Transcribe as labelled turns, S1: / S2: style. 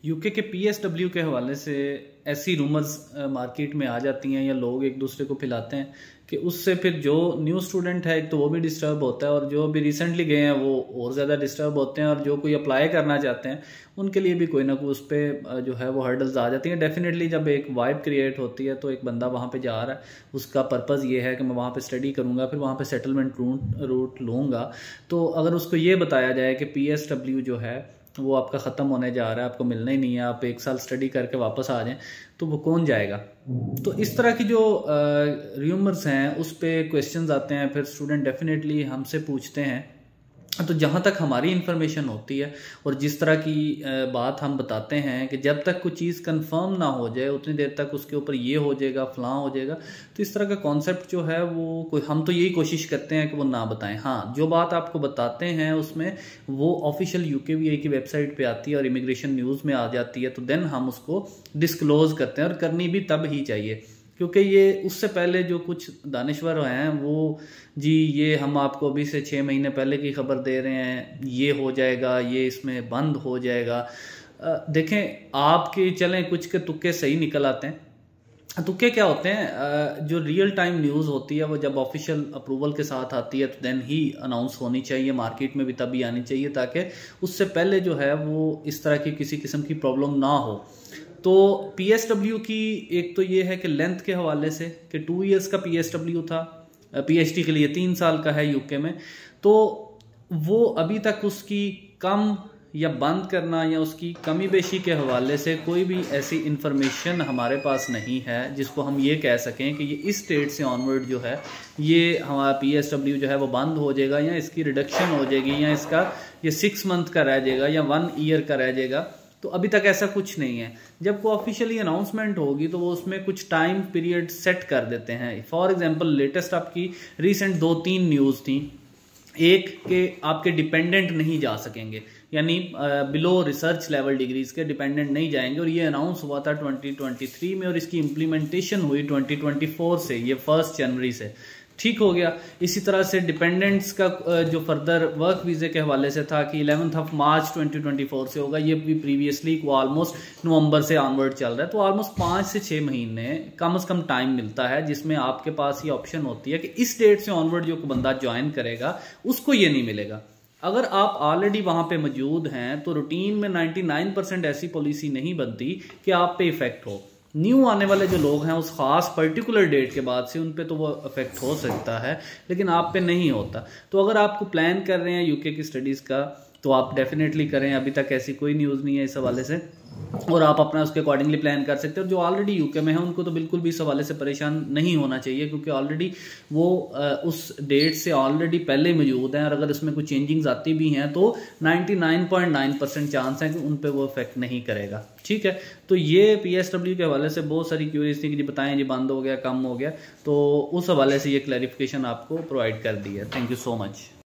S1: UK के PSW के हवाले से ऐसी रूमर्स मार्केट में आ जाती हैं या लोग एक दूसरे को फैलाते हैं कि उससे फिर जो न्यू स्टूडेंट है एक तो वो भी डिस्टर्ब होता है और जो अभी रिसेंटली गए हैं वो और ज़्यादा डिस्टर्ब होते हैं, और जो कोई अप्लाई करना चाहते हैं उनके लिए भी कोई ना कोई उस पर जो है वो हर्डल्स आ जाती हैं। डेफिनेटली जब एक वाइब क्रिएट होती है तो एक बंदा वहाँ पे जा रहा है, उसका पर्पज़ ये है कि मैं वहाँ पे स्टडी करूँगा, फिर वहाँ पे सेटलमेंट रूट लूँगा। तो अगर उसको ये बताया जाए कि पीएसडब्ल्यू जो है वो आपका ख़त्म होने जा रहा है, आपको मिलना ही नहीं है, आप 1 साल स्टडी करके वापस आ जाएं, तो वो कौन जाएगा। तो इस तरह की जो र्यूमर्स हैं उस पर क्वेश्चंस आते हैं, फिर स्टूडेंट डेफिनेटली हमसे पूछते हैं। तो जहाँ तक हमारी इन्फॉर्मेशन होती है और जिस तरह की बात हम बताते हैं कि जब तक कोई चीज़ कंफर्म ना हो जाए उतनी देर तक उसके ऊपर ये हो जाएगा फलां हो जाएगा, तो इस तरह का कॉन्सेप्ट जो है वो कोई, हम तो यही कोशिश करते हैं कि वो ना बताएं। हाँ, जो बात आपको बताते हैं उसमें वो ऑफिशियल यूकेवीआई की वेबसाइट पे आती है और इमिग्रेशन न्यूज़ में आ जाती है, तो देन हम उसको डिस्क्लोज करते हैं, और करनी भी तब ही चाहिए, क्योंकि ये उससे पहले जो कुछ दानिश्वर हैं वो जी ये हम आपको अभी से 6 महीने पहले की खबर दे रहे हैं, ये हो जाएगा, ये इसमें बंद हो जाएगा। देखें, आपके चलें कुछ के तुक्के सही निकल आते हैं। तुक्के क्या होते हैं, जो रियल टाइम न्यूज़ होती है वो जब ऑफिशियल अप्रूवल के साथ आती है तो देन ही अनाउंस होनी चाहिए, मार्केट में भी तभी आनी चाहिए ताकि उससे पहले जो है वो इस तरह की किसी किस्म की प्रॉब्लम ना हो। तो पीएसडब्ल्यू की एक तो ये है कि लेंथ के हवाले से कि 2 इयर्स का पीएसडब्ल्यू था, पीएचडी के लिए 3 साल का है यूके में, तो वो अभी तक उसकी कम या बंद करना या उसकी कमी बेशी के हवाले से कोई भी ऐसी इंफॉर्मेशन हमारे पास नहीं है जिसको हम ये कह सकें कि ये इस डेट से ऑनवर्ड जो है ये हमारा पीएसडब्ल्यू जो है वो बंद हो जाएगा या इसकी रिडक्शन हो जाएगी या इसका ये 6 मंथ का रह जाएगा या 1 ईयर का रह जाएगा। तो अभी तक ऐसा कुछ नहीं है। जब को ऑफिशियली अनाउंसमेंट होगी तो वो उसमें कुछ टाइम पीरियड सेट कर देते हैं। फॉर एग्जांपल लेटेस्ट आपकी रिसेंट 2-3 न्यूज़ थी। एक के आपके डिपेंडेंट नहीं जा सकेंगे, यानी बिलो रिसर्च लेवल डिग्रीज के डिपेंडेंट नहीं जाएंगे, और ये अनाउंस हुआ था 2023 में और इसकी इम्प्लीमेंटेशन हुई 2024 से, ये 1 जनवरी से। ठीक हो गया। इसी तरह से डिपेंडेंट्स का जो फर्दर वर्क वीजे के हवाले से था कि 11 मार्च 2024 से होगा, ये भी प्रीवियसली को ऑलमोस्ट नवंबर से ऑनवर्ड चल रहा है। तो ऑलमोस्ट 5 से 6 महीने कम से कम टाइम मिलता है जिसमें आपके पास ये ऑप्शन होती है कि इस डेट से ऑनवर्ड जो बंदा ज्वाइन करेगा उसको ये नहीं मिलेगा। अगर आप ऑलरेडी वहां पे मौजूद हैं तो रूटीन में 99% ऐसी पॉलिसी नहीं बनती कि आप पे इफेक्ट हो। न्यू आने वाले जो लोग हैं उस खास पर्टिकुलर डेट के बाद से उन पे तो वो अफेक्ट हो सकता है, लेकिन आप पे नहीं होता। तो अगर आपको प्लान कर रहे हैं यूके की स्टडीज़ का तो आप डेफिनेटली करें। अभी तक ऐसी कोई न्यूज़ नहीं है इस हवाले से, और आप अपना उसके अकॉर्डिंगली प्लान कर सकते हो। जो ऑलरेडी यूके में है उनको तो बिल्कुल भी इस हवाले से परेशान नहीं होना चाहिए, क्योंकि ऑलरेडी वो उस डेट से ऑलरेडी पहले मौजूद हैं, और अगर उसमें कुछ चेंजिंग्स आती भी हैं तो 99.9% चांस है कि उन पे वो इफेक्ट नहीं करेगा। ठीक है, तो ये पीएसडब्ल्यू के हवाले से बहुत सारी क्यूरीज थी कि जी बताएं जी बंद हो गया, कम हो गया, तो उस हवाले से ये क्लैरिफिकेशन आपको प्रोवाइड कर दी है। Thank you so much.